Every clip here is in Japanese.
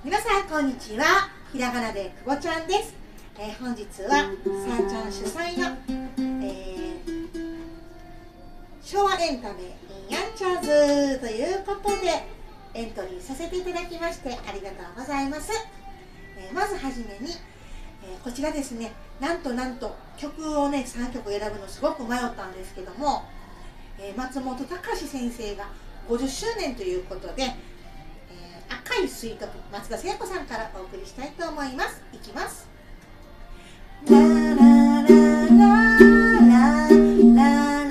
皆さんこんにちは。ひらがなでくぼちゃんです。本日はさあちゃん主催の、昭和エンタメインヤンチャーズということでエントリーさせていただきましてありがとうございます。まずはじめに、こちらですね、なんと曲をね3曲選ぶのすごく迷ったんですけども、松本隆先生が50周年ということで、赤いスイートピー松田聖子さんからお送りしたいと思います。いきます。ララララララ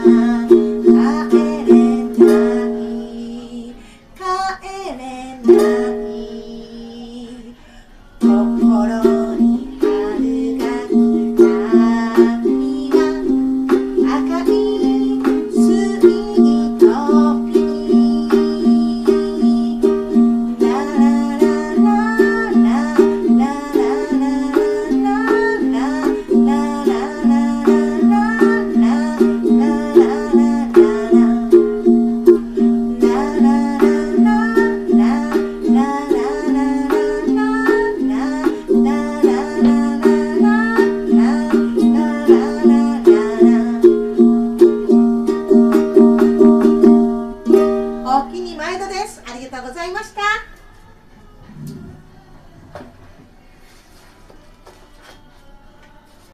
帰れない